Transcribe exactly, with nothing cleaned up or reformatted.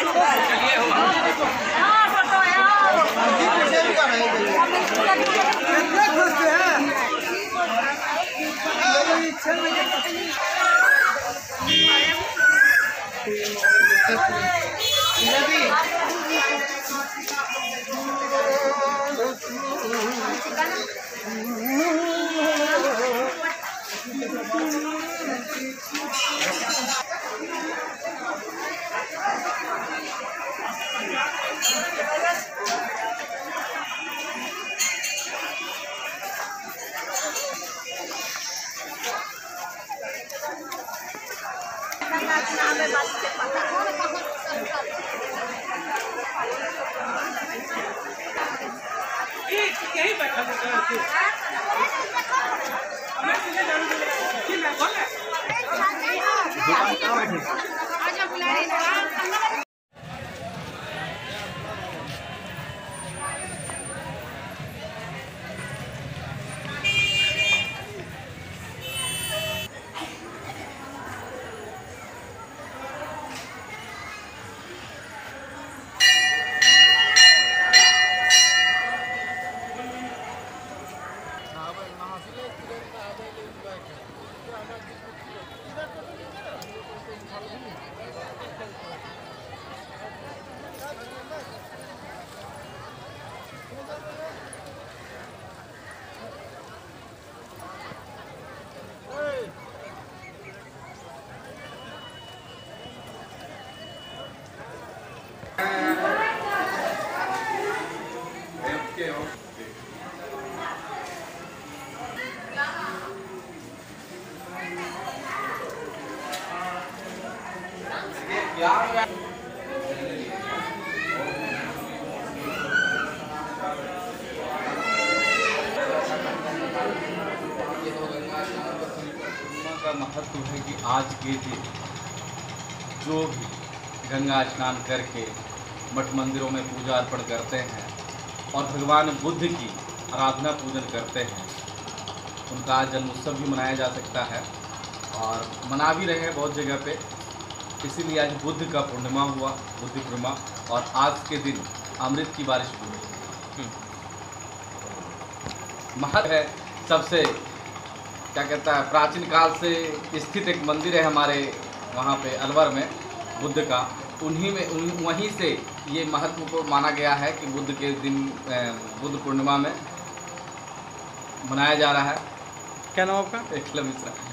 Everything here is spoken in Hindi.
यही बैठा का महत्व है कि आज के दिन जो भी गंगा स्नान करके मठ मंदिरों में पूजा अर्पण करते हैं और भगवान बुद्ध की आराधना पूजन करते हैं, उनका जन्मोत्सव भी मनाया जा सकता है और मना भी रहे हैं बहुत जगह पे। इसीलिए आज बुद्ध का पूर्णिमा हुआ, बुद्ध पूर्णिमा, और आज के दिन अमृत की बारिश हुई। महत्व है सबसे, क्या कहता है, प्राचीन काल से स्थित एक मंदिर है हमारे वहाँ पे अलवर में बुद्ध का, उन्हीं में उन, वहीं से ये महत्व को माना गया है कि बुद्ध के दिन बुद्ध पूर्णिमा में मनाया जा रहा है। क्या नाम आपका? एकलव्य मिश्रा।